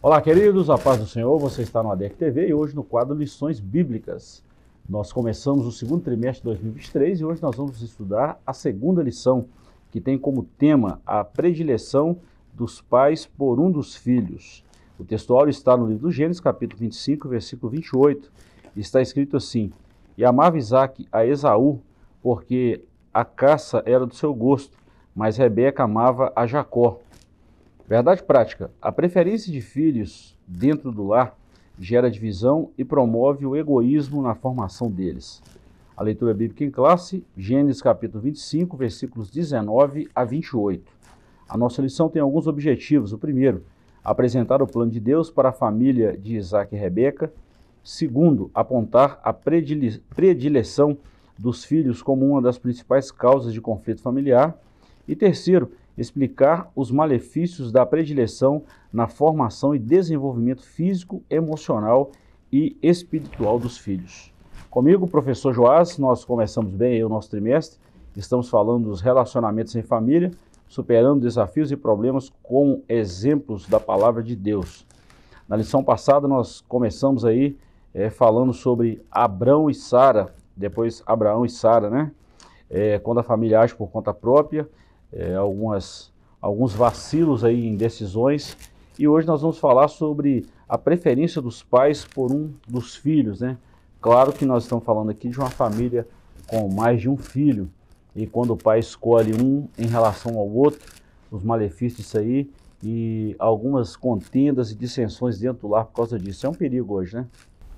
Olá, queridos, a paz do Senhor, você está no ADEC TV e hoje no quadro Lições Bíblicas. Nós começamos o segundo trimestre de 2023 e hoje nós vamos estudar a segunda lição, que tem como tema a predileção dos pais por um dos filhos. O textuário está no livro do Gênesis, capítulo 25, versículo 28, e está escrito assim: E amava Isaque a Esaú, porque a caça era do seu gosto, mas Rebeca amava a Jacó. Verdade prática: a preferência de filhos dentro do lar gera divisão e promove o egoísmo na formação deles. A leitura bíblica em classe, Gênesis capítulo 25, versículos 19 a 28. A nossa lição tem alguns objetivos. O primeiro, apresentar o plano de Deus para a família de Isaque e Rebeca. Segundo, apontar a predileção dos filhos como uma das principais causas de conflito familiar. E terceiro, explicar os malefícios da predileção na formação e desenvolvimento físico, emocional e espiritual dos filhos. Comigo, professor Joás, nós começamos bem aí o nosso trimestre, estamos falando dos relacionamentos em família, superando desafios e problemas com exemplos da palavra de Deus. Na lição passada nós começamos aí falando sobre Abrão e Sara, depois Abraão e Sara, né? Quando a família age por conta própria, alguns vacilos aí em decisões, e hoje nós vamos falar sobre a preferência dos pais por um dos filhos, né? Claro que nós estamos falando aqui de uma família com mais de um filho, e quando o pai escolhe um em relação ao outro, os malefícios disso aí, e algumas contendas e dissensões dentro do lar por causa disso. É um perigo hoje, né?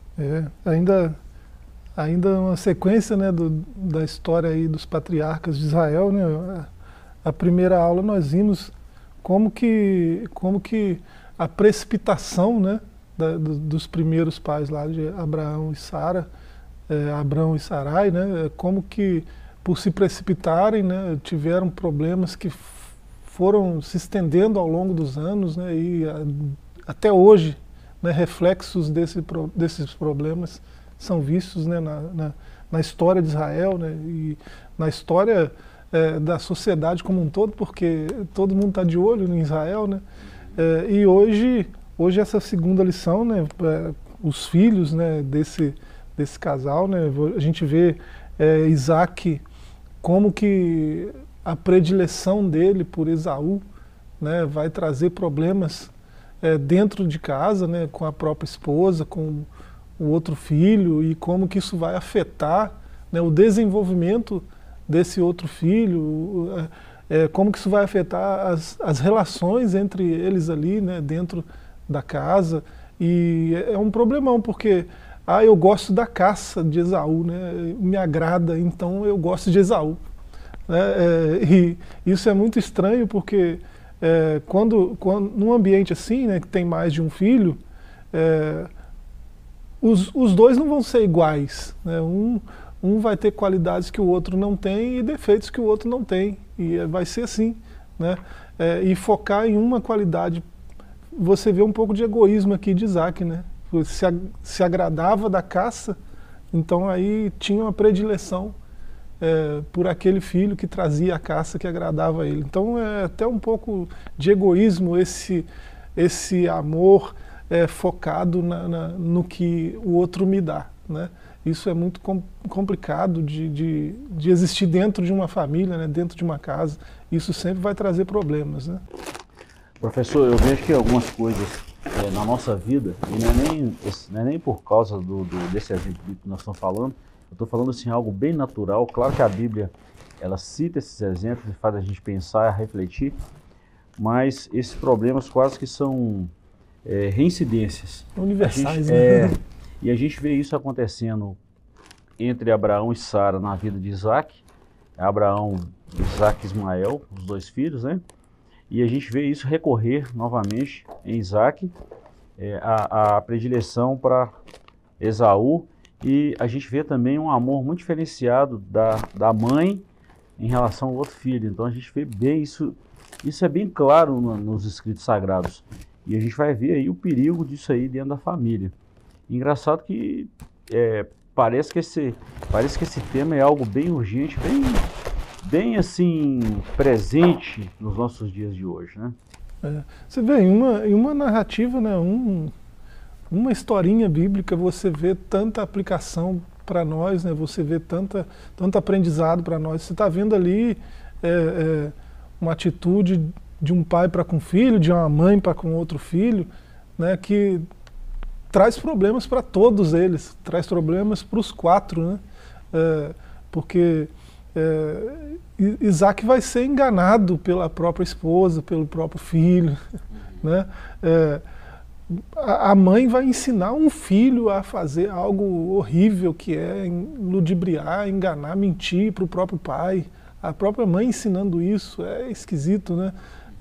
Ainda uma sequência, né, da história aí dos patriarcas de Israel, né? A primeira aula nós vimos como que a precipitação, né, dos primeiros pais lá de Abraão e Sara, Abrão e Sarai, né, como que por se precipitarem, né, tiveram problemas que foram se estendendo ao longo dos anos, né, e até hoje, né, reflexos desses problemas são vistos, né, na história de Israel, né, e na história da sociedade como um todo, porque todo mundo está de olho em Israel, né? E hoje essa segunda lição, né, os filhos, né, desse casal, né, a gente vê Isaque, como que a predileção dele por Esaú, né, vai trazer problemas dentro de casa, né, com a própria esposa, com o outro filho, e como que isso vai afetar, né, o desenvolvimento desse outro filho, como que isso vai afetar as relações entre eles ali, né, dentro da casa. E é um problemão, porque eu gosto da caça de Esaú, né, me agrada, então eu gosto de Esaú, né, e isso é muito estranho, porque quando num ambiente assim, né, que tem mais de um filho, os dois não vão ser iguais, né, um vai ter qualidades que o outro não tem e defeitos que o outro não tem, e vai ser assim, né? E focar em uma qualidade, você vê um pouco de egoísmo aqui de Isaque, né? Se agradava da caça, então aí tinha uma predileção por aquele filho que trazia a caça que agradava a ele. Então é até um pouco de egoísmo esse amor focado no que o outro me dá, né? Isso é muito complicado de existir dentro de uma família, né, dentro de uma casa. Isso sempre vai trazer problemas, né? Professor, eu vejo que algumas coisas na nossa vida, e não é nem por causa desse exemplo que nós estamos falando, eu estou falando assim, algo bem natural. Claro que a Bíblia, ela cita esses exemplos e faz a gente pensar, refletir, mas esses problemas quase que são reincidências. Universais, né? E a gente vê isso acontecendo entre Abraão e Sara na vida de Isaque, Abraão, Isaque e Ismael, os dois filhos, né? E a gente vê isso recorrer novamente em Isaque, a predileção para Esaú, e a gente vê também um amor muito diferenciado da mãe em relação ao outro filho. Então a gente vê bem isso é bem claro nos escritos sagrados. E a gente vai ver aí o perigo disso aí dentro da família. Engraçado que parece que esse tema é algo bem urgente, bem assim presente nos nossos dias de hoje, né? Você vê, em uma narrativa, né, uma historinha bíblica, você vê tanta aplicação para nós, né, você vê tanto aprendizado para nós. Você está vendo ali uma atitude de um pai para com um filho, de uma mãe para com outro filho, né, que traz problemas para todos eles, traz problemas para os quatro, né, porque Isaac vai ser enganado pela própria esposa, pelo próprio filho, né? A mãe vai ensinar um filho a fazer algo horrível, que é ludibriar, enganar, mentir para o próprio pai. A própria mãe ensinando isso, é esquisito, né?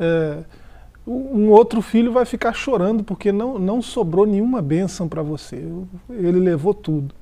Um outro filho vai ficar chorando porque não sobrou nenhuma bênção para você, ele levou tudo.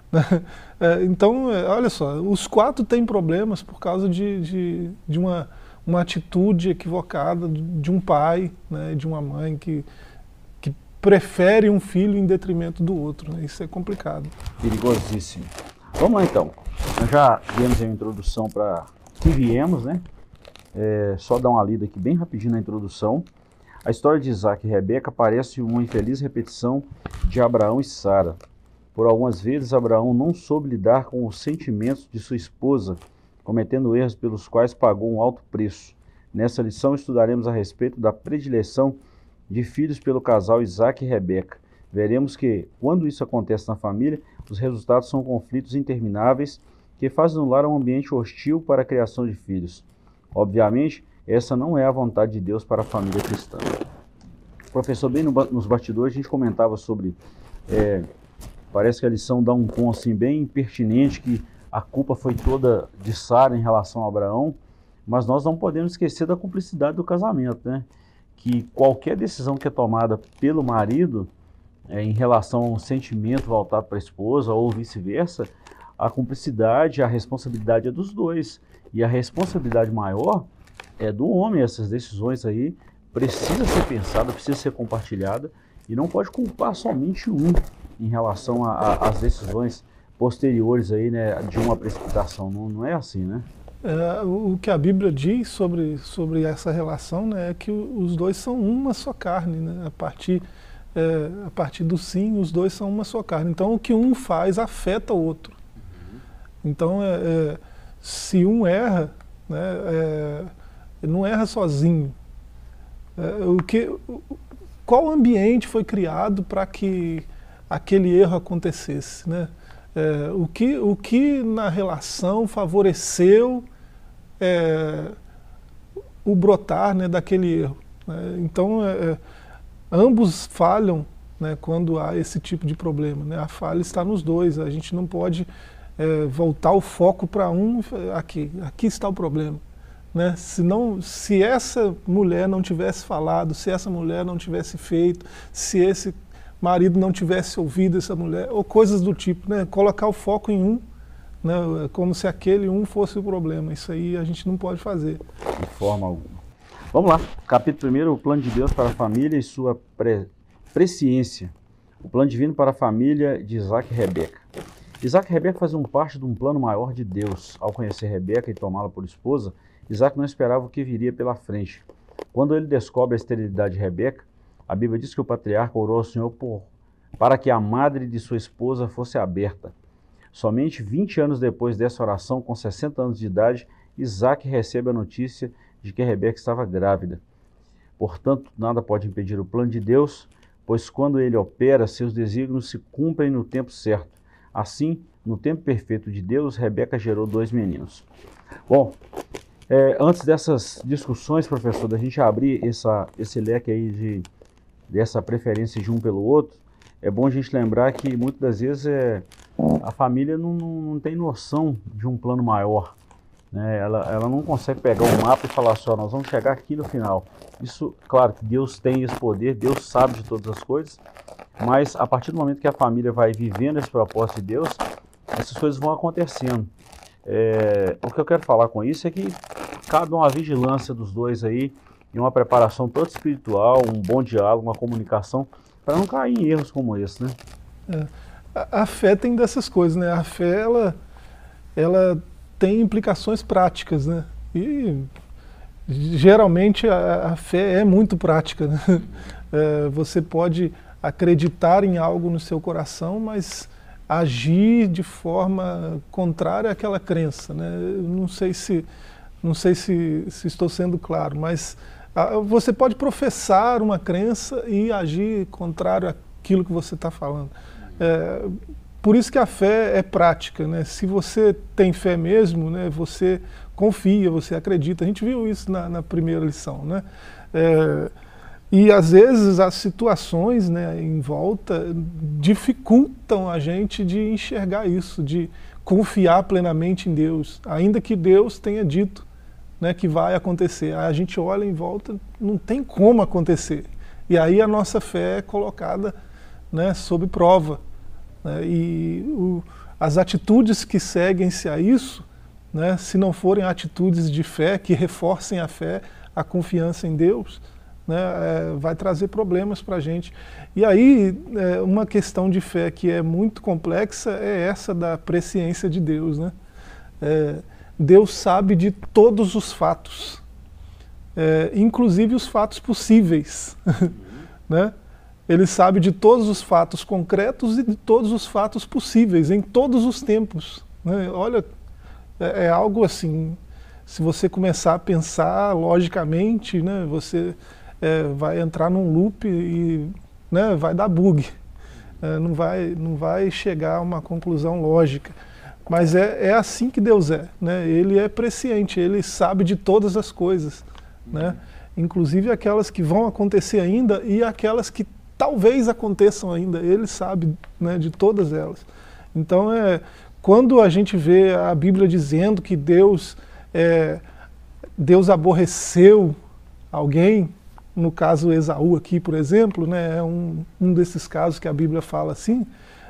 Então, olha só, os quatro têm problemas por causa de uma atitude equivocada de um pai, né, de uma mãe que prefere um filho em detrimento do outro, né? Isso é complicado. Perigosíssimo. Vamos lá então, nós já demos a introdução para que viemos, né? Só dar uma lida aqui bem rapidinho na introdução. A história de Isaac e Rebeca parece uma infeliz repetição de Abraão e Sara. Por algumas vezes, Abraão não soube lidar com os sentimentos de sua esposa, cometendo erros pelos quais pagou um alto preço. Nessa lição, estudaremos a respeito da predileção de filhos pelo casal Isaac e Rebeca. Veremos que, quando isso acontece na família, os resultados são conflitos intermináveis que fazem no lar um ambiente hostil para a criação de filhos. Obviamente, essa não é a vontade de Deus para a família cristã. Professor, bem nos bastidores, a gente comentava sobre... Parece que a lição dá um tom assim bem pertinente, que a culpa foi toda de Sara em relação a Abraão, mas nós não podemos esquecer da cumplicidade do casamento, né? Que qualquer decisão que é tomada pelo marido em relação a um sentimento voltado para a esposa ou vice-versa, a cumplicidade, a responsabilidade é dos dois. E a responsabilidade maior é do homem. Essas decisões aí precisam ser pensadas, precisam ser compartilhadas e não pode culpar somente um em relação às decisões posteriores aí, né, de uma precipitação. Não é assim, né? O que a Bíblia diz sobre essa relação, né, é que os dois são uma só carne, né? A partir do sim, os dois são uma só carne. Então o que um faz afeta o outro. Então se um erra, né, não erra sozinho. Qual ambiente foi criado para que aquele erro acontecesse, né? O que na relação favoreceu o brotar, né, daquele erro, né? Então ambos falham, né, quando há esse tipo de problema, né? A falha está nos dois, a gente não pode voltar o foco para aqui está o problema, né? Se essa mulher não tivesse falado, se essa mulher não tivesse feito, se esse marido não tivesse ouvido essa mulher, ou coisas do tipo, né? Colocar o foco em um, né? Como se aquele um fosse o problema. Isso aí a gente não pode fazer. De forma alguma. Vamos lá, capítulo 1, o plano de Deus para a família e sua presciência. O plano divino para a família de Isaac e Rebeca. Isaac e Rebeca faziam parte de um plano maior de Deus. Ao conhecer Rebeca e tomá-la por esposa, Isaac não esperava o que viria pela frente. Quando ele descobre a esterilidade de Rebeca, a Bíblia diz que o patriarca orou ao Senhor para que a madre de sua esposa fosse aberta. Somente 20 anos depois dessa oração, com 60 anos de idade, Isaac recebe a notícia de que Rebeca estava grávida. Portanto, nada pode impedir o plano de Deus, pois quando ele opera, seus desígnios se cumprem no tempo certo. Assim, no tempo perfeito de Deus, Rebeca gerou 2 meninos. Bom, antes dessas discussões, professor, da gente abrir esse leque aí dessa preferência de um pelo outro, é bom a gente lembrar que muitas das vezes a família não tem noção de um plano maior, né? Ela não consegue pegar um mapa e falar assim, nós vamos chegar aqui no final. Isso, claro que Deus tem esse poder, Deus sabe de todas as coisas, mas a partir do momento que a família vai vivendo esse propósito de Deus, essas coisas vão acontecendo. O que eu quero falar com isso é que cabe uma vigilância dos dois aí, e uma preparação toda espiritual, um bom diálogo, uma comunicação, para não cair em erros como esse, né? A fé tem dessas coisas, né? A fé, ela tem implicações práticas, né? E Geralmente a fé é muito prática, né? Você pode acreditar em algo no seu coração, mas agir de forma contrária àquela crença, né? Eu não sei se estou sendo claro, mas você pode professar uma crença e agir contrário àquilo que você está falando. Por isso que a fé é prática, né? Se você tem fé mesmo, né, você confia, você acredita. A gente viu isso na primeira lição, né? E às vezes as situações, né, em volta dificultam a gente de enxergar isso, de confiar plenamente em Deus, ainda que Deus tenha dito, né, que vai acontecer. A gente olha em volta, não tem como acontecer. E aí a nossa fé é colocada, né, sob prova. Né, e as atitudes que seguem-se a isso, né, se não forem atitudes de fé, que reforcem a fé, a confiança em Deus, né, vai trazer problemas para a gente. E aí, uma questão de fé que é muito complexa é essa da presciência de Deus. Né? Deus sabe de todos os fatos, inclusive os fatos possíveis. Né? Ele sabe de todos os fatos concretos e de todos os fatos possíveis, em todos os tempos. Né? Olha, é algo assim, se você começar a pensar logicamente, né, você vai entrar num loop e, né, vai dar bug. Não vai chegar a uma conclusão lógica. Mas é assim que Deus é. Né? Ele é presciente, ele sabe de todas as coisas. Né? Inclusive aquelas que vão acontecer ainda e aquelas que talvez aconteçam ainda, ele sabe, né, de todas elas. Então, quando a gente vê a Bíblia dizendo que Deus aborreceu alguém, no caso Esaú aqui, por exemplo, né, é um desses casos que a Bíblia fala assim,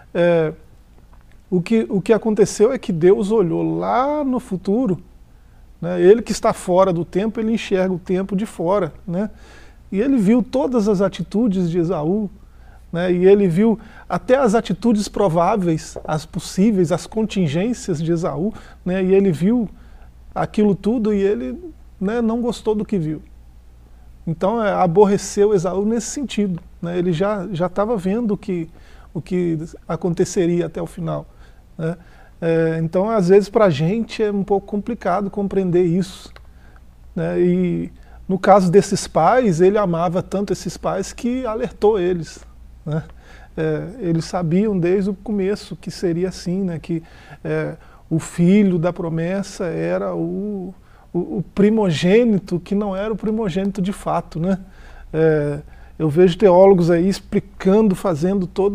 o que aconteceu é que Deus olhou lá no futuro, né, ele que está fora do tempo, ele enxerga o tempo de fora, né? E ele viu todas as atitudes de Esaú, né, e ele viu até as atitudes prováveis, as possíveis, as contingências de Esaú, né, e ele viu aquilo tudo e ele, né, não gostou do que viu. Então aborreceu Esaú nesse sentido. Né, ele já estava vendo o que aconteceria até o final. Né. Então, às vezes, para a gente é um pouco complicado compreender isso. Né, e no caso desses pais, ele amava tanto esses pais que alertou eles. Né? Eles sabiam desde o começo que seria assim, né? Que o filho da promessa era o primogênito, que não era o primogênito de fato. Né? Eu vejo teólogos aí explicando, fazendo toda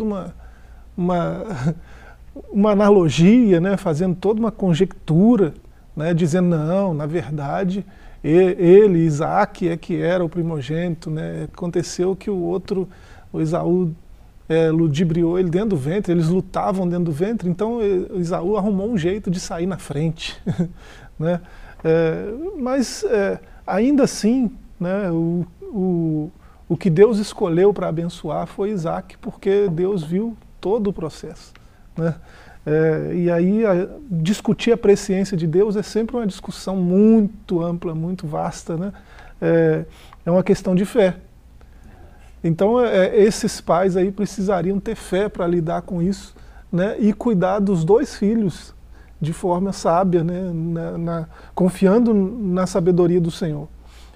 uma analogia, né? Fazendo toda uma conjectura, né? Dizendo, não, na verdade, ele, Isaac, é que era o primogênito, né? Aconteceu que o Esaú, ludibriou ele dentro do ventre, eles lutavam dentro do ventre, então Esaú arrumou um jeito de sair na frente. Né? Mas ainda assim, né, o que Deus escolheu para abençoar foi Isaac, porque Deus viu todo o processo. Né? E aí discutir a presciência de Deus é sempre uma discussão muito ampla, muito vasta. Né? É uma questão de fé. Então esses pais aí precisariam ter fé para lidar com isso, né? E cuidar dos dois filhos de forma sábia, né? Confiando na sabedoria do Senhor.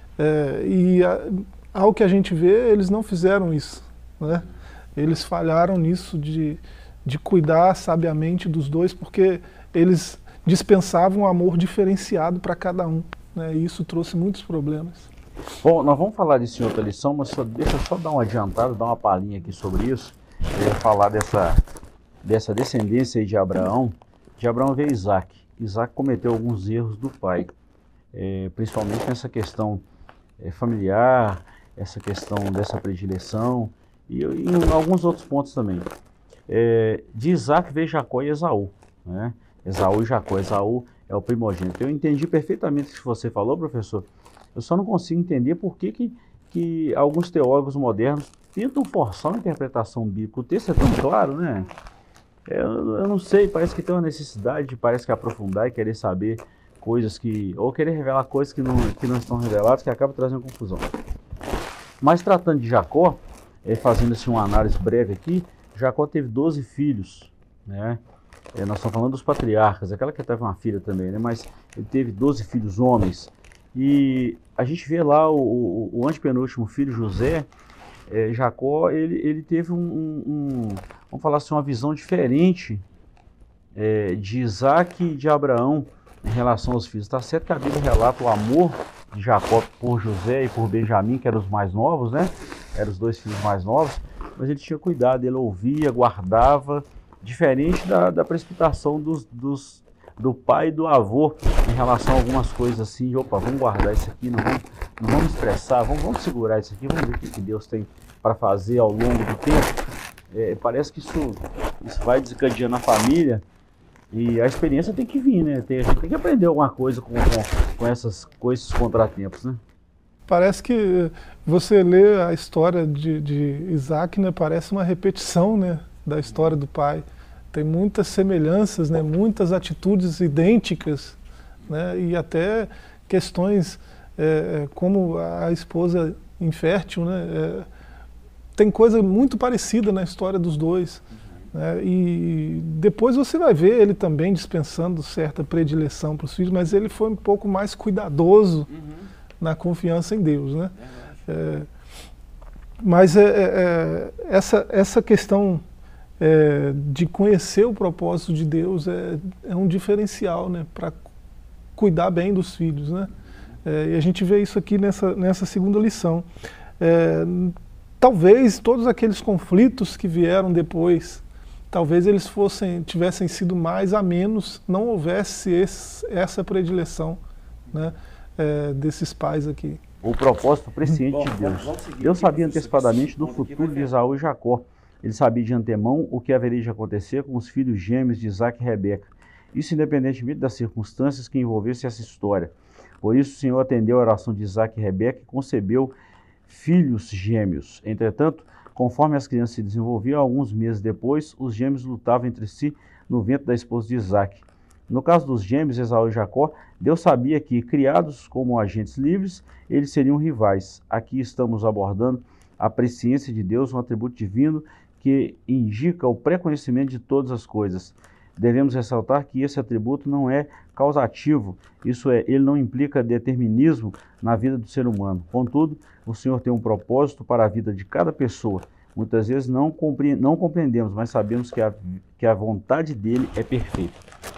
Ao que a gente vê, eles não fizeram isso. Né? Eles falharam nisso de cuidar sabiamente dos dois, porque eles dispensavam um amor diferenciado para cada um. Né? E isso trouxe muitos problemas. Bom, nós vamos falar disso em outra lição, mas deixa eu só dar uma adiantada, dar uma palhinha aqui sobre isso. Eu ia falar dessa descendência aí de Abraão. De Abraão veio Isaac. Isaac cometeu alguns erros do pai, principalmente nessa questão familiar, essa questão dessa predileção e em alguns outros pontos também. De Isaac veio Jacó e Esaú. Né? Esaú e Jacó. Esaú é o primogênito. Eu entendi perfeitamente o que você falou, professor. Eu só não consigo entender por que alguns teólogos modernos tentam forçar uma interpretação bíblica. O texto é tão claro, né? Eu não sei, parece que tem uma necessidade, parece que aprofundar e querer saber coisas ou querer revelar coisas que não estão reveladas, que acaba trazendo confusão. Mas tratando de Jacó, fazendo assim uma análise breve aqui, Jacó teve 12 filhos, né? Nós estamos falando dos patriarcas, aquela que teve uma filha também, né? Mas ele teve 12 filhos homens. E a gente vê lá o antepenúltimo filho, José, Jacó, ele teve vamos falar assim, uma visão diferente de Isaac e de Abraão em relação aos filhos. Está certo que a Bíblia relata o amor de Jacó por José e por Benjamim, que eram os mais novos, né? Eram os 2 filhos mais novos, mas ele tinha cuidado, ele ouvia, guardava, diferente da precipitação do pai e do avô em relação a algumas coisas assim, opa, vamos guardar isso aqui, não vamos estressar, vamos segurar isso aqui, vamos ver o que Deus tem para fazer ao longo do tempo. Parece que isso vai desencadeando a família e a experiência tem que vir, né? A gente tem que aprender alguma coisa com esses contratempos, né? Parece que você lê a história de Isaac, né? Parece uma repetição, né, da história do pai. Tem muitas semelhanças, né? Muitas atitudes idênticas, né? E até questões como a esposa infértil, né? Tem coisa muito parecida na história dos dois. Né? E depois você vai ver ele também dispensando certa predileção para os filhos, mas ele foi um pouco mais cuidadoso na confiança em Deus. Né? Mas essa questão de conhecer o propósito de Deus é um diferencial, né, para cuidar bem dos filhos. Né? E a gente vê isso aqui nessa segunda lição. Talvez todos aqueles conflitos que vieram depois, talvez eles tivessem sido mais a menos, não houvesse essa predileção, né, desses pais aqui. O propósito presciente de Deus. Deus sabia antecipadamente do futuro de Esaú e Jacó. Ele sabia de antemão o que haveria de acontecer com os filhos gêmeos de Isaac e Rebeca. Isso independentemente das circunstâncias que envolvessem essa história. Por isso o Senhor atendeu a oração de Isaac e Rebeca e concebeu filhos gêmeos. Entretanto, conforme as crianças se desenvolviam, alguns meses depois, os gêmeos lutavam entre si no ventre da esposa de Isaac. No caso dos gêmeos, Esaú e Jacó, Deus sabia que, criados como agentes livres, eles seriam rivais. Aqui estamos abordando a presciência de Deus, um atributo divino que indica o pré-conhecimento de todas as coisas. Devemos ressaltar que esse atributo não é causativo, isso é, ele não implica determinismo na vida do ser humano. Contudo, o Senhor tem um propósito para a vida de cada pessoa. Muitas vezes não compreendemos, mas sabemos que a vontade dele é perfeita.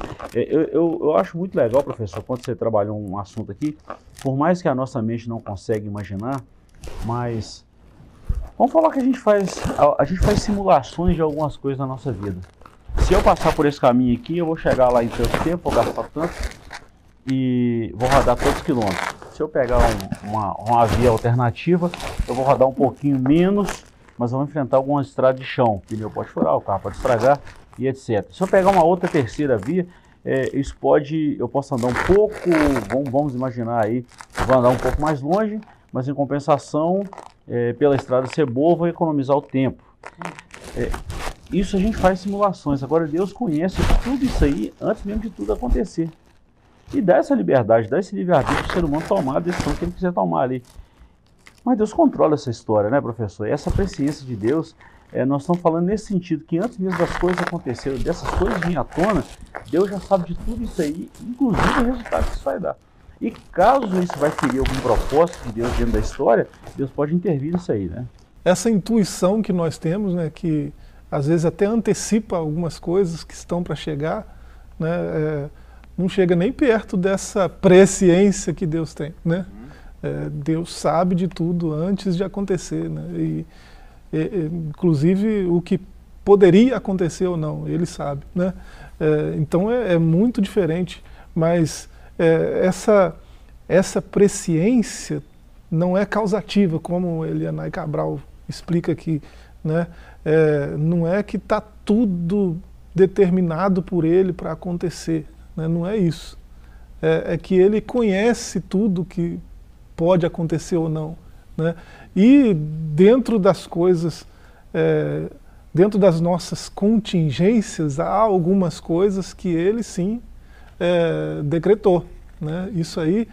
Eu acho muito legal, professor, quando você trabalhou um assunto aqui, por mais que a nossa mente não consiga imaginar, mas vamos falar que a gente faz simulações de algumas coisas na nossa vida. Se eu passar por esse caminho aqui, eu vou chegar lá em tanto tempo, vou gastar tanto e vou rodar tantos quilômetros. Se eu pegar uma via alternativa, eu vou rodar um pouquinho menos, mas eu vou enfrentar alguma estrada de chão. O pneu pode furar, o carro pode estragar e etc. Se eu pegar uma outra terceira via, eu posso andar um pouco, vamos imaginar aí, eu vou andar um pouco mais longe, mas em compensação, pela estrada ser boa, eu vou economizar o tempo. Isso a gente faz simulações. Agora Deus conhece tudo isso aí antes mesmo de tudo acontecer. E dá essa liberdade, dá esse livre-arbítrio para o ser humano tomar a decisão que ele quiser tomar ali. Mas Deus controla essa história, né, professor? E essa presciência de Deus, nós estamos falando nesse sentido, que antes mesmo das coisas acontecerem, dessas coisas virem à tona, Deus já sabe de tudo isso aí, inclusive o resultado que isso vai dar. E caso isso vai ferir algum propósito de Deus dentro da história, Deus pode intervir nisso aí, né? Essa intuição que nós temos, né, que às vezes até antecipa algumas coisas que estão para chegar, né, não chega nem perto dessa presciência que Deus tem, né? Deus sabe de tudo antes de acontecer, né? Inclusive o que poderia acontecer ou não, Ele sabe, né? Então é muito diferente, mas essa presciência não é causativa, como Elianai Cabral explica aqui, né? Não é que está tudo determinado por Ele para acontecer, né? Não é isso. É que Ele conhece tudo que pode acontecer ou não, né? E dentro das coisas, dentro das nossas contingências, há algumas coisas que Ele sim decretou, né? Isso aí,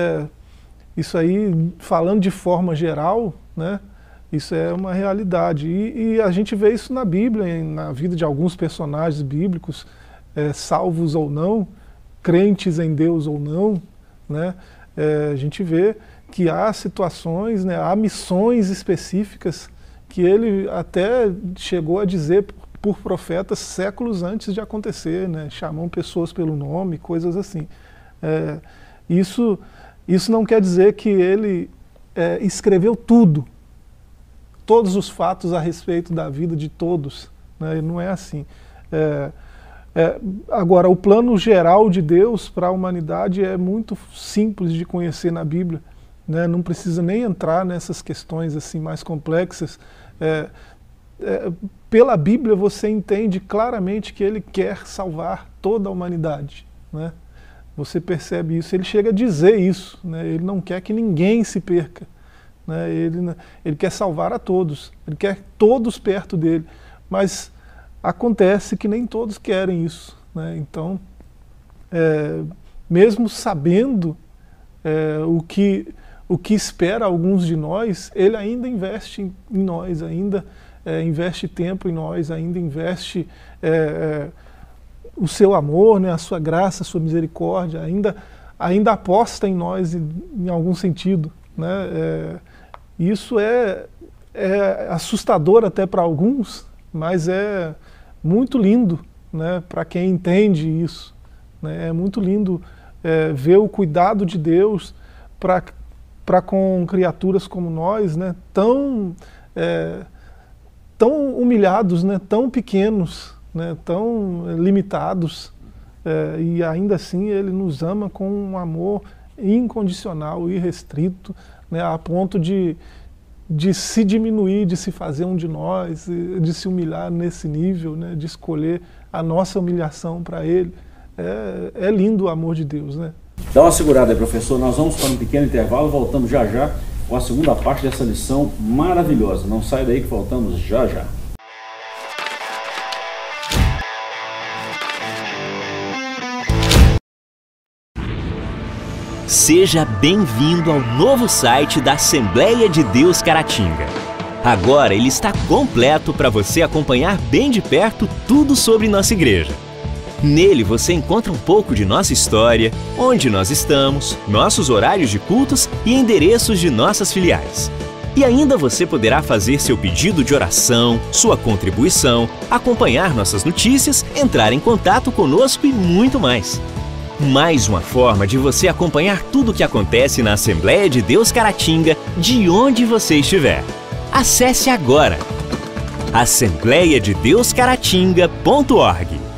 falando de forma geral, né? Isso é uma realidade. E a gente vê isso na Bíblia, na vida de alguns personagens bíblicos, salvos ou não, crentes em Deus ou não, né? A gente vê que há situações, né, há missões específicas que ele até chegou a dizer por profetas séculos antes de acontecer, né? Chamam pessoas pelo nome, coisas assim. Isso não quer dizer que ele escreveu tudo, todos os fatos a respeito da vida de todos, né? Não é assim. Agora, o plano geral de Deus para a humanidade é muito simples de conhecer na Bíblia, né? Não precisa nem entrar nessas questões assim mais complexas. Pela Bíblia você entende claramente que ele quer salvar toda a humanidade, né? Você percebe isso, ele chega a dizer isso, né? Ele não quer que ninguém se perca, né? Ele quer salvar a todos, ele quer todos perto dele, mas acontece que nem todos querem isso, né? Então, mesmo sabendo o que espera alguns de nós, ele ainda investe em nós, ainda investe tempo em nós, ainda investe o seu amor, né, a sua graça, a sua misericórdia, ainda aposta em nós em algum sentido, né? Isso é assustador até para alguns, mas é muito lindo, né, para quem entende isso, né? É muito lindo ver o cuidado de Deus para com criaturas como nós, né, tão humilhados, né, tão pequenos, né, tão limitados, e ainda assim ele nos ama com um amor incondicional, irrestrito, né, a ponto de se diminuir, de se fazer um de nós, de se humilhar nesse nível, né, de escolher a nossa humilhação para ele. É lindo o amor de Deus, né? Dá uma segurada aí, professor. Nós vamos para um pequeno intervalo, voltamos já já com a segunda parte dessa lição maravilhosa. Não sai daí que voltamos já já. Seja bem-vindo ao novo site da Assembleia de Deus Caratinga. Agora ele está completo para você acompanhar bem de perto tudo sobre nossa igreja. Nele você encontra um pouco de nossa história, onde nós estamos, nossos horários de cultos e endereços de nossas filiais. E ainda você poderá fazer seu pedido de oração, sua contribuição, acompanhar nossas notícias, entrar em contato conosco e muito mais. Mais uma forma de você acompanhar tudo o que acontece na Assembleia de Deus Caratinga, de onde você estiver. Acesse agora assembleiadedeuscaratinga.org.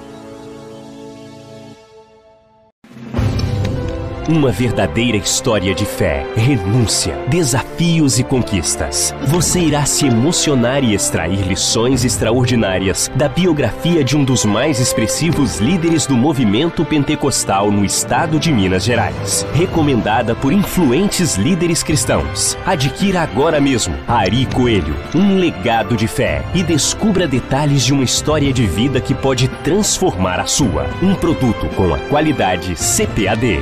Uma verdadeira história de fé, renúncia, desafios e conquistas. Você irá se emocionar e extrair lições extraordinárias da biografia de um dos mais expressivos líderes do movimento pentecostal no estado de Minas Gerais. Recomendada por influentes líderes cristãos. Adquira agora mesmo Ari Coelho, um legado de fé, e descubra detalhes de uma história de vida que pode transformar a sua. Um produto com a qualidade CPAD.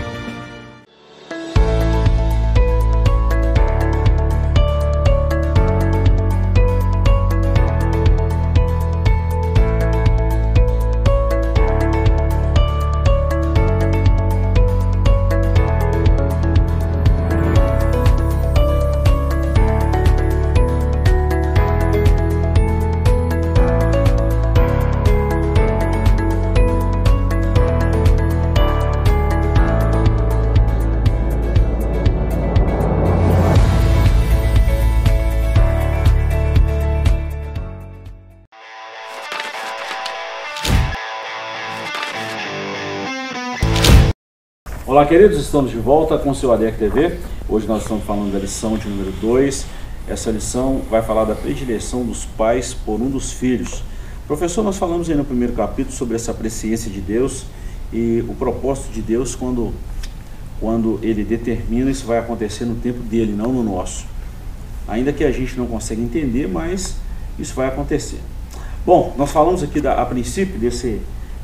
Olá, queridos, estamos de volta com o seu ADEC TV. Hoje nós estamos falando da lição de número 2. Essa lição vai falar da predileção dos pais por um dos filhos. Professor, nós falamos aí no primeiro capítulo sobre essa presciência de Deus e o propósito de Deus quando Ele determina, isso vai acontecer no tempo dele, não no nosso. Ainda que a gente não consiga entender, mas isso vai acontecer. Bom, nós falamos aqui a princípio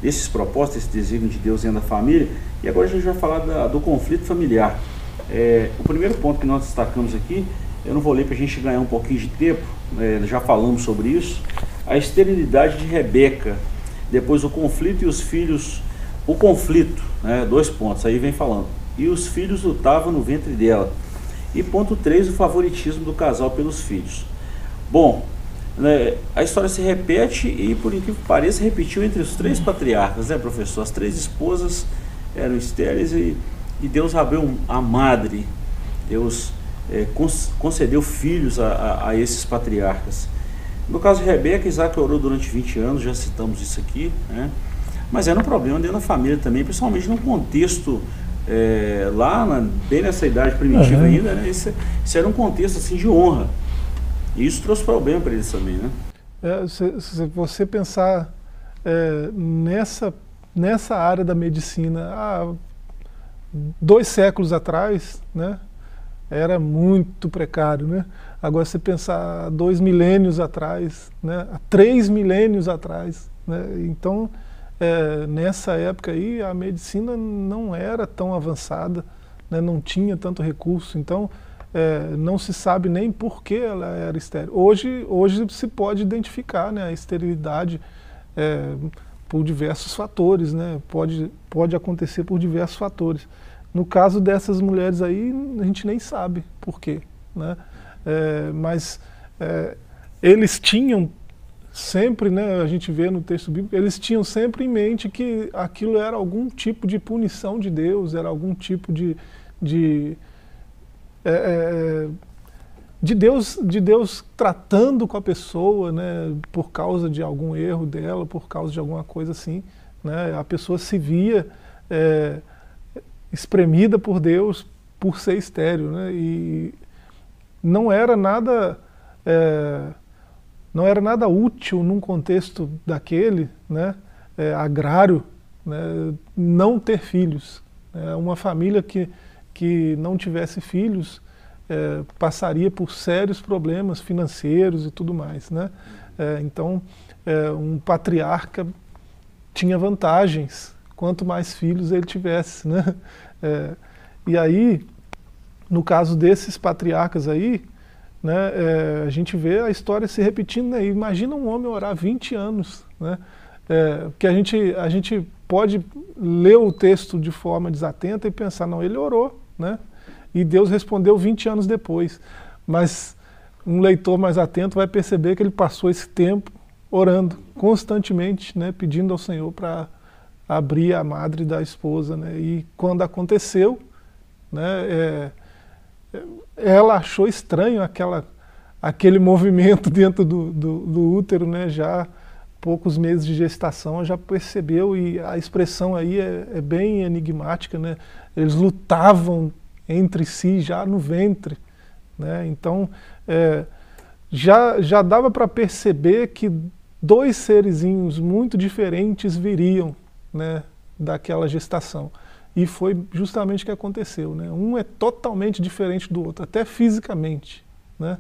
desses propósitos, desse desígnio de Deus dentro da família. E agora a gente vai falar do conflito familiar. O primeiro ponto que nós destacamos aqui, eu não vou ler para a gente ganhar um pouquinho de tempo, já falamos sobre isso, a esterilidade de Rebeca, depois o conflito e os filhos, o conflito, né, 2 pontos, aí vem falando, e os filhos lutavam no ventre dela. E ponto 3, o favoritismo do casal pelos filhos. Bom, a história se repete e, por incrível que pareça, repetiu entre os 3 patriarcas, né, professor? As 3 esposas eram estéreis e Deus abriu a madre, Deus concedeu filhos a esses patriarcas. No caso de Rebeca, Isaac orou durante 20 anos, já citamos isso aqui, né? Mas era um problema dentro da família também, principalmente num contexto bem nessa idade primitiva ainda, né? Isso era um contexto assim, de honra. E isso trouxe problema para eles também, né? Se você pensar nessa área da medicina, 2 séculos atrás, né, era muito precário, né? Agora, você pensar 2 milênios atrás, né, 3 milênios atrás, né? Então, nessa época aí, a medicina não era tão avançada, né, não tinha tanto recurso, então não se sabe nem por que ela era estéril. Hoje se pode identificar, né, a esterilidade por diversos fatores, né, pode acontecer por diversos fatores. No caso dessas mulheres aí, a gente nem sabe por quê, né? Mas eles tinham sempre, né, a gente vê no texto bíblico, eles tinham sempre em mente que aquilo era algum tipo de punição de Deus, era algum tipo de Deus tratando com a pessoa, né, por causa de algum erro dela, por causa de alguma coisa assim, né? A pessoa se via espremida por Deus por ser estéril, né? E não era nada útil num contexto daquele, né, agrário, né, não ter filhos. Uma família que não tivesse filhos passaria por sérios problemas financeiros e tudo mais, né? Então, um patriarca tinha vantagens quanto mais filhos ele tivesse, né? E aí, no caso desses patriarcas aí, né, a gente vê a história se repetindo, né? Imagina um homem orar 20 anos, né? Porque a gente pode ler o texto de forma desatenta e pensar, não, ele orou, né? E Deus respondeu 20 anos depois. Mas um leitor mais atento vai perceber que ele passou esse tempo orando constantemente, né, pedindo ao Senhor para abrir a madre da esposa, né? E quando aconteceu, né, ela achou estranho aquele movimento dentro do útero, né? Já poucos meses de gestação, ela já percebeu, e a expressão aí é bem enigmática, né? Eles lutavam entre si já no ventre, né? Então já dava para perceber que 2 serezinhos muito diferentes viriam, né, daquela gestação. E foi justamente o que aconteceu, né? Um é totalmente diferente do outro, até fisicamente, né?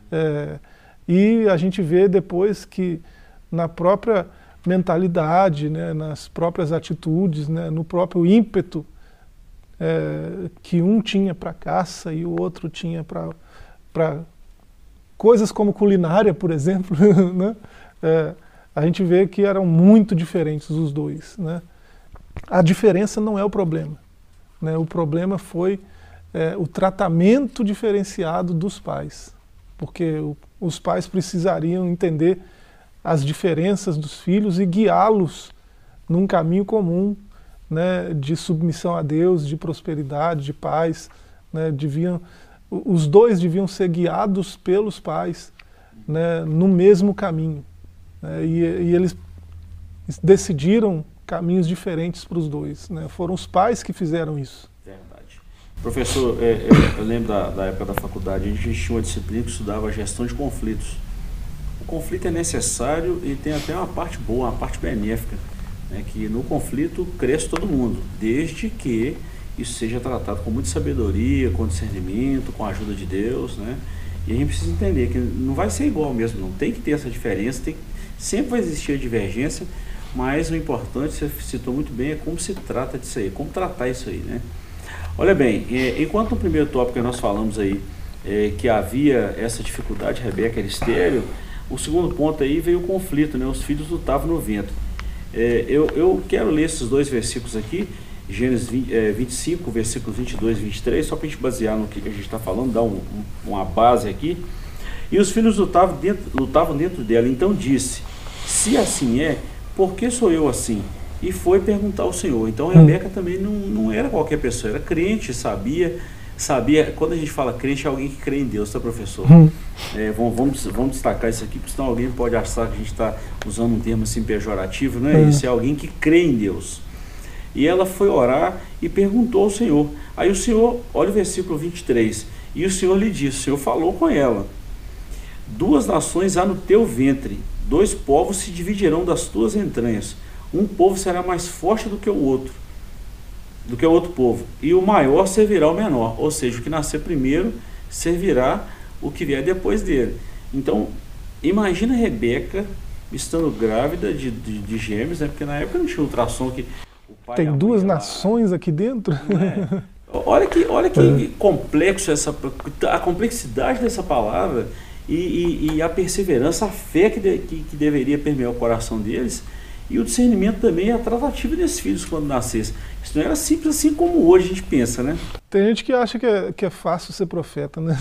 E a gente vê depois que na própria mentalidade, né, nas próprias atitudes, né, no próprio ímpeto que um tinha para caça e o outro tinha para coisas como culinária, por exemplo, né? A gente vê que eram muito diferentes os dois, né? A diferença não é o problema, né? O problema foi o tratamento diferenciado dos pais, porque os pais precisariam entender as diferenças dos filhos e guiá-los num caminho comum, né, de submissão a Deus, de prosperidade, de paz, né? Os dois deviam ser guiados pelos pais, né, no mesmo caminho, né? E eles decidiram caminhos diferentes para os dois, né? Foram os pais que fizeram isso. Verdade. Professor, eu lembro da época da faculdade, a gente tinha uma disciplina que estudava a gestão de conflitos. O conflito é necessário e tem até uma parte boa, uma parte benéfica, né, que no conflito cresce todo mundo, desde que isso seja tratado com muita sabedoria, com discernimento, com a ajuda de Deus, né? E a gente precisa entender que não vai ser igual mesmo, não tem que ter essa diferença, sempre vai existir a divergência, mas o importante, você citou muito bem, é como se trata disso aí, como tratar isso aí, né? Olha bem, enquanto no primeiro tópico que nós falamos aí, que havia essa dificuldade, Rebeca era estéril, o segundo ponto aí veio o conflito, né? Os filhos lutavam no ventre. Eu quero ler esses dois versículos aqui, Gênesis 25, versículos 22 e 23, só para a gente basear no que a gente está falando, dar uma base aqui. E os filhos lutavam dentro dela, então disse, se assim é, por que sou eu assim? E foi perguntar ao Senhor. Então Rebeca também não era qualquer pessoa, era crente, sabia, quando a gente fala crente, é alguém que crê em Deus, tá, professor? Vamos destacar isso aqui, porque senão alguém pode achar que a gente está usando um termo assim pejorativo, não é isso? É alguém que crê em Deus. E ela foi orar e perguntou ao Senhor. Aí o Senhor, olha o versículo 23, e o Senhor lhe disse, o Senhor falou com ela, 2 nações há no teu ventre, 2 povos se dividirão das tuas entranhas, um povo será mais forte do que o outro povo, e o maior servirá ao menor, ou seja, o que nascer primeiro servirá o que vier depois dele. Então, imagina a Rebeca estando grávida de gêmeos, né? Porque na época não tinha ultrassom que o pai tem 2 nações aqui dentro. Olha que complexo a complexidade dessa palavra e a perseverança, a fé que deveria permear o coração deles. E o discernimento também, a tratativa desses filhos quando nascessem. Isso não era simples assim como hoje a gente pensa, né? Tem gente que acha que é fácil ser profeta, né?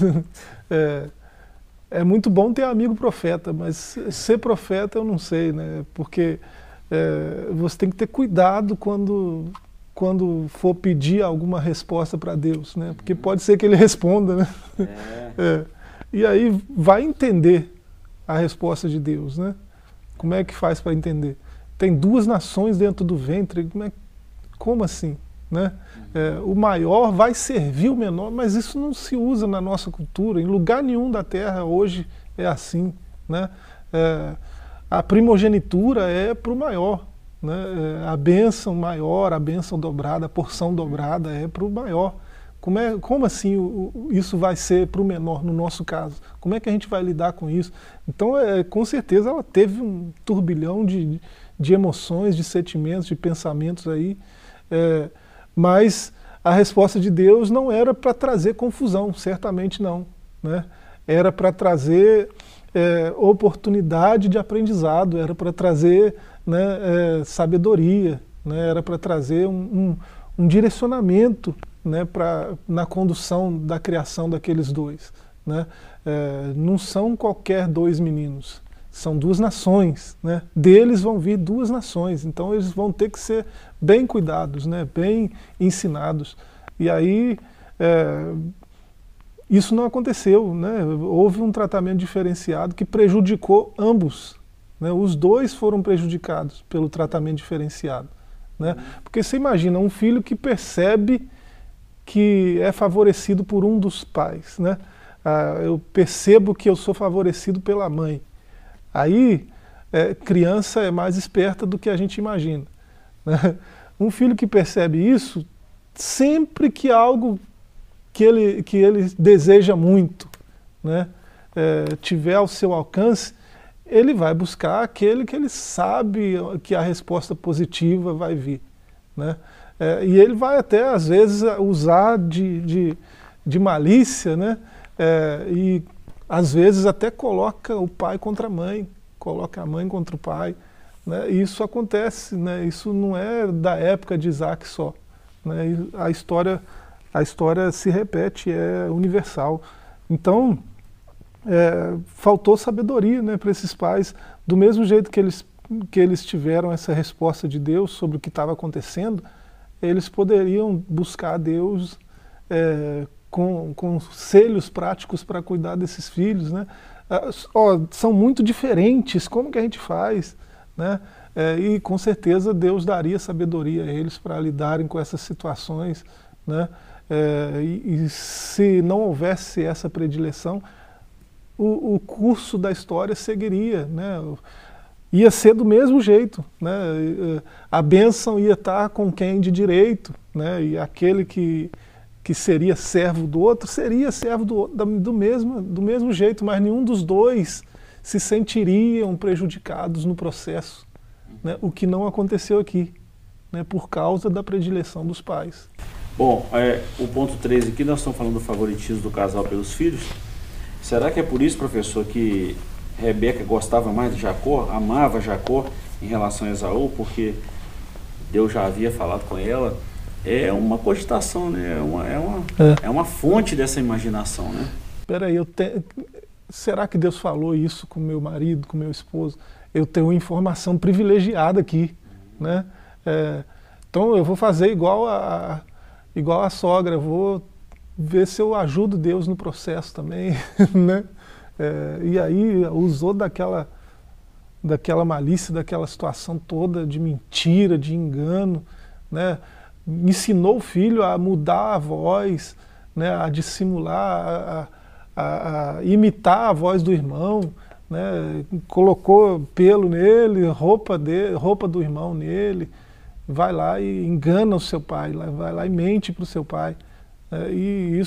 É muito bom ter amigo profeta, mas ser profeta eu não sei, né? Porque você tem que ter cuidado quando for pedir alguma resposta para Deus, né? Porque pode ser que ele responda, né? E aí vai entender a resposta de Deus, né? Como é que faz para entender? Tem 2 nações dentro do ventre, como assim? Né? O maior vai servir o menor, mas isso não se usa na nossa cultura, em lugar nenhum da terra hoje é assim. Né? A primogenitura é para o maior, né? A bênção maior, a bênção dobrada, a porção dobrada é para o maior. Como assim isso vai ser para o menor, no nosso caso? Como é que a gente vai lidar com isso? Então, com certeza, ela teve um turbilhão de emoções, de sentimentos, de pensamentos aí, mas a resposta de Deus não era para trazer confusão, certamente não, né? Era para trazer oportunidade de aprendizado, era para trazer, né, sabedoria, né? Era para trazer um direcionamento, né, na condução da criação daqueles 2. Né? Não são qualquer 2 meninos, são 2 nações. Né? Deles vão vir 2 nações, então eles vão ter que ser bem cuidados, né, bem ensinados. E aí isso não aconteceu, né? Houve um tratamento diferenciado que prejudicou ambos. Né? Os 2 foram prejudicados pelo tratamento diferenciado. Né? Porque você imagina um filho que percebe que é favorecido por um dos pais, né? Eu percebo que eu sou favorecido pela mãe. Aí, criança é mais esperta do que a gente imagina. Né? Um filho que percebe isso, sempre que algo que ele deseja muito, né, tiver ao seu alcance, ele vai buscar aquele que ele sabe que a resposta positiva vai vir. Né? E ele vai até, às vezes, usar de malícia, né? E às vezes até coloca o pai contra a mãe, coloca a mãe contra o pai. Né? E isso acontece, né? Isso não é da época de Isaac só. Né? E a história se repete, é universal. Então, faltou sabedoria, né, para esses pais, do mesmo jeito que eles tiveram essa resposta de Deus sobre o que estava acontecendo, eles poderiam buscar a Deus com conselhos práticos para cuidar desses filhos. Né? São muito diferentes, como que a gente faz? Né? E com certeza Deus daria sabedoria a eles para lidarem com essas situações. Né? E se não houvesse essa predileção, o curso da história seguiria, né? Ia ser do mesmo jeito, né? A bênção ia estar com quem de direito, né? E aquele que seria servo do outro seria servo do mesmo jeito, mas nenhum dos 2 se sentiriam prejudicados no processo. né, o que não aconteceu aqui, né, por causa da predileção dos pais. Bom, o ponto 3 aqui, nós estamos falando do favoritismo do casal pelos filhos. Será que é por isso, professor, que Rebeca gostava mais de Jacó, amava Jacó em relação a Esaú, porque Deus já havia falado com ela? É uma cogitação, né? É uma fonte dessa imaginação, né? Peraí, será que Deus falou isso com meu marido, com meu esposo? Eu tenho informação privilegiada aqui, né? Então eu vou fazer igual a sogra, vou ver se eu ajudo Deus no processo também, né? E aí usou daquela malícia, daquela situação toda de mentira, de engano, né? Ensinou o filho a mudar a voz, né? A dissimular, a imitar a voz do irmão, né? Colocou pelo nele, roupa do irmão nele, vai lá e engana o seu pai, vai lá e mente para o seu pai. E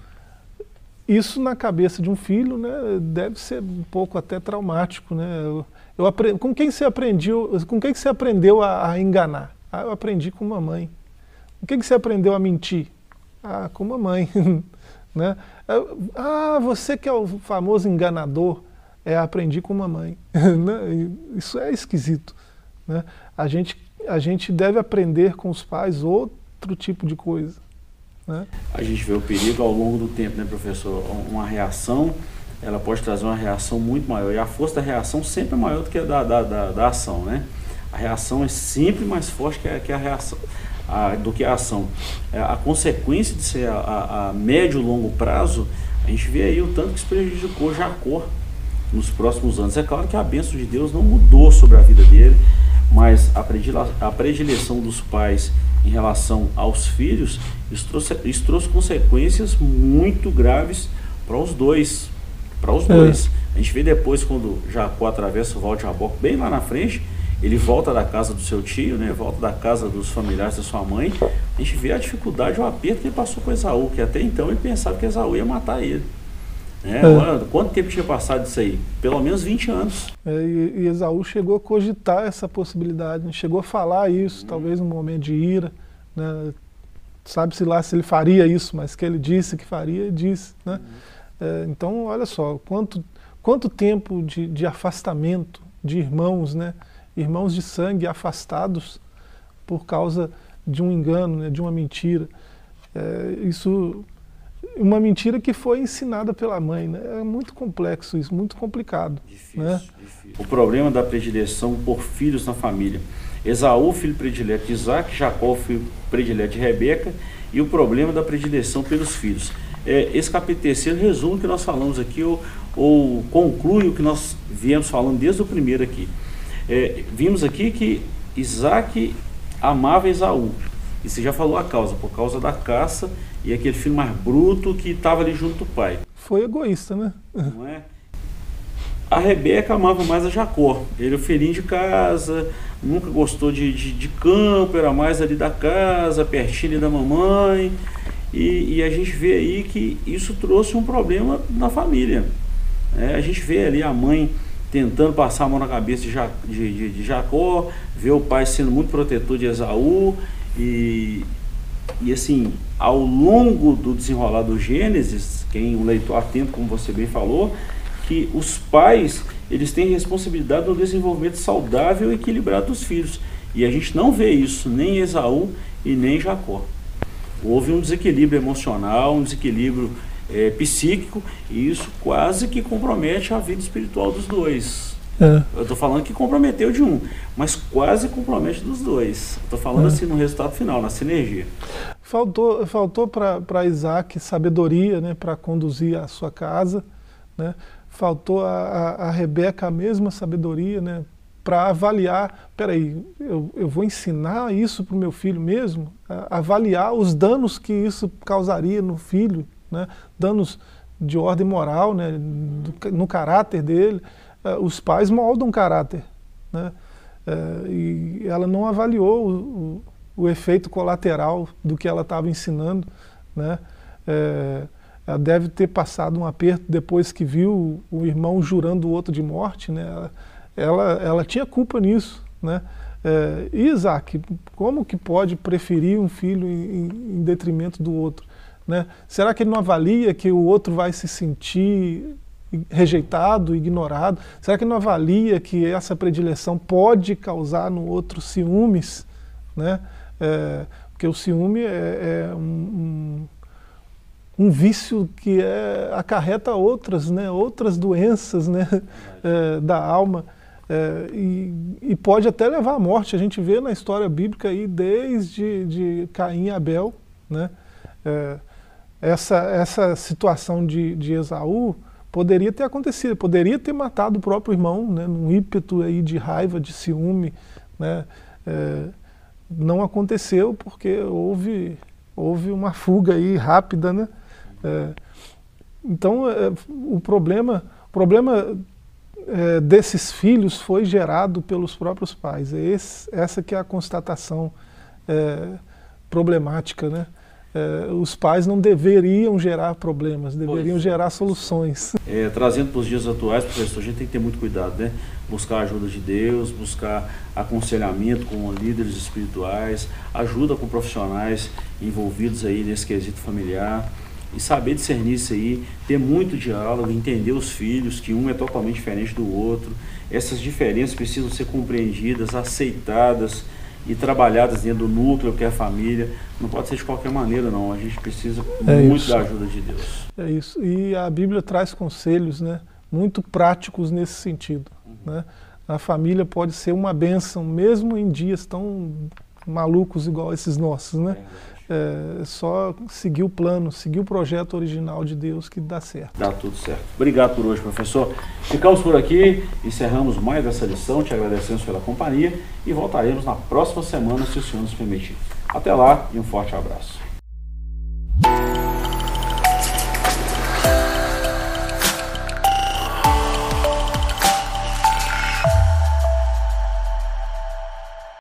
isso na cabeça de um filho, né, deve ser um pouco até traumático, né? Com quem você aprendeu a enganar? Eu aprendi com mamãe. Com quem você aprendeu a mentir? Com mamãe. Né? Você que é o famoso enganador, aprendi com mamãe. Isso é esquisito, né? A gente deve aprender com os pais outro tipo de coisa, né? A gente vê o perigo ao longo do tempo, né, professor? Uma reação, ela pode trazer uma reação muito maior, e a força da reação sempre é maior do que a da ação, né? A reação é sempre mais forte que a reação, do que a ação. A consequência de ser a médio e longo prazo, a gente vê aí o tanto que isso prejudicou Jacó nos próximos anos. É claro que a bênção de Deus não mudou sobre a vida dele, mas a predileção dos pais em relação aos filhos, isso trouxe consequências muito graves para os dois. A gente vê depois, quando Jacó atravessa o Val de Jaboque, bem lá na frente, ele volta da casa do seu tio, né, volta da casa dos familiares da sua mãe, a gente vê a dificuldade, o aperto que ele passou com Esaú, que até então ele pensava que Esaú ia matar ele. Quanto tempo tinha passado disso aí? Pelo menos 20 anos. E Esaú chegou a cogitar essa possibilidade, né? Chegou a falar isso, talvez num momento de ira, né? Sabe-se lá se ele faria isso, mas que ele disse que faria, ele disse, né? Então, olha só, quanto tempo de afastamento de irmãos, né? Irmãos de sangue afastados por causa de um engano, né? De uma mentira. Uma mentira que foi ensinada pela mãe, né? É muito complexo isso, muito complicado. Difícil, né? Difícil. O problema da predileção por filhos na família. Esaú, filho predileto de Isaac, Jacó, filho predileto de Rebeca, e o problema da predileção pelos filhos. Esse capítulo 3 resume o que nós falamos aqui, ou conclui o que nós viemos falando desde o primeiro aqui. Vimos aqui que Isaac amava Esaú, e você já falou a causa, por causa da caça, e aquele filho mais bruto que estava ali junto do pai. Foi egoísta, né? Não é? A Rebeca amava mais a Jacó. Ele é o filhinho de casa, nunca gostou de campo, era mais ali da casa, pertinho ali da mamãe. E a gente vê aí que isso trouxe um problema na família. A gente vê ali a mãe tentando passar a mão na cabeça de Jacó, vê o pai sendo muito protetor de Esaú, e assim, ao longo do desenrolar do Gênesis, quem o leitor atento, como você bem falou, que os pais, eles têm responsabilidade no desenvolvimento saudável e equilibrado dos filhos. E a gente não vê isso nem em Esaú e nem em Jacó. Houve um desequilíbrio emocional, um desequilíbrio psíquico, e isso quase que compromete a vida espiritual dos dois. Eu estou falando que comprometeu de um, mas quase compromete dos dois. Estou falando assim no resultado final, na sinergia. Faltou para Isaac sabedoria, né, para conduzir a sua casa, né? Faltou a Rebeca a mesma sabedoria, né, para avaliar, peraí, eu vou ensinar isso para o meu filho mesmo? Avaliar os danos que isso causaria no filho, né, danos de ordem moral, né, no caráter dele. Os pais moldam o caráter, né, e ela não avaliou o efeito colateral do que ela estava ensinando, né. Ela deve ter passado um aperto depois que viu o irmão jurando o outro de morte, né. Ela tinha culpa nisso, né. Isaac, como que pode preferir um filho em detrimento do outro? Né? Será que ele não avalia que o outro vai se sentir rejeitado, ignorado? Será que ele não avalia que essa predileção pode causar no outro ciúmes? Né? Porque o ciúme é um vício que acarreta outras, né? Outras doenças, né? Da alma. E pode até levar à morte. A gente vê na história bíblica aí desde de Caim e Abel, né? Essa situação de Esaú poderia ter acontecido, poderia ter matado o próprio irmão, né? Num ímpeto aí de raiva, de ciúme, né? Não aconteceu porque houve uma fuga aí rápida, né? Então o problema desses filhos foi gerado pelos próprios pais. Essa que é a constatação problemática, né? Os pais não deveriam gerar problemas, deveriam gerar soluções. Trazendo para os dias atuais, professor, a gente tem que ter muito cuidado, né? Buscar a ajuda de Deus, buscar aconselhamento com líderes espirituais, ajuda com profissionais envolvidos aí nesse quesito familiar, e saber discernir isso aí, ter muito diálogo, entender os filhos, que um é totalmente diferente do outro. Essas diferenças precisam ser compreendidas, aceitadas e trabalhadas dentro do núcleo que é a família. Não pode ser de qualquer maneira, não. A gente precisa muito da ajuda de Deus. É isso. E a Bíblia traz conselhos, né, muito práticos nesse sentido. Né? A família pode ser uma bênção, mesmo em dias tão malucos igual esses nossos, né? Só seguir o plano, seguir o projeto original de Deus que dá certo. Dá tudo certo. Obrigado por hoje, professor. Ficamos por aqui, encerramos mais essa lição, te agradecemos pela companhia e voltaremos na próxima semana, se o Senhor nos permitir. Até lá e um forte abraço.